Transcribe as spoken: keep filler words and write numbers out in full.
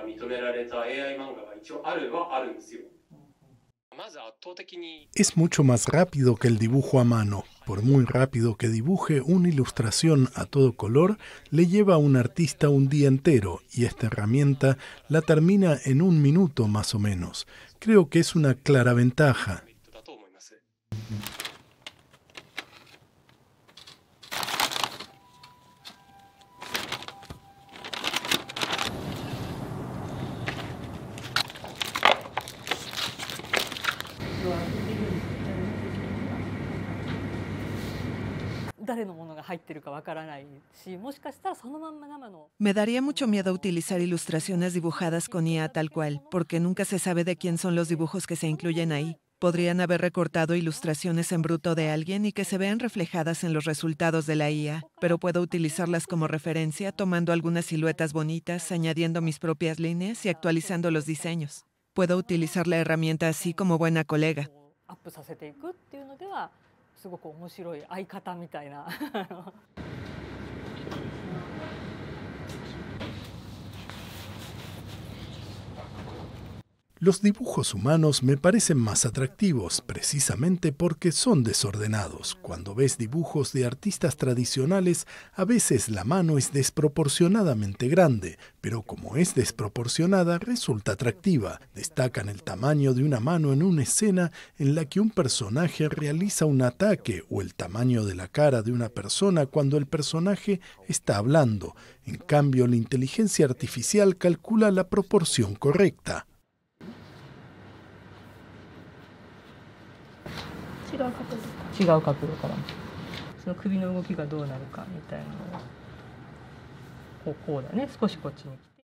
認められた エーアイ 漫画が一応あるはあるんですよ。 Es mucho más rápido que el dibujo a mano. Por muy rápido que dibuje, una ilustración a todo color le lleva a un artista un día entero y esta herramienta la termina en un minuto más o menos. Creo que es una clara ventaja. Me daría mucho miedo utilizar ilustraciones dibujadas con I A tal cual, porque nunca se sabe de quién son los dibujos que se incluyen ahí. Podrían haber recortado ilustraciones en bruto de alguien y que se vean reflejadas en los resultados de la I A, pero puedo utilizarlas como referencia tomando algunas siluetas bonitas, añadiendo mis propias líneas y actualizando los diseños. Puedo utilizar la herramienta así como buena colega. Los dibujos humanos me parecen más atractivos, precisamente porque son desordenados. Cuando ves dibujos de artistas tradicionales, a veces la mano es desproporcionadamente grande, pero como es desproporcionada, resulta atractiva. Destacan el tamaño de una mano en una escena en la que un personaje realiza un ataque o el tamaño de la cara de una persona cuando el personaje está hablando. En cambio, la inteligencia artificial calcula la proporción correcta. 違う角度違う角度からその首の動きがどうなるかみたいなのをこうこうだね少しこっちに来て。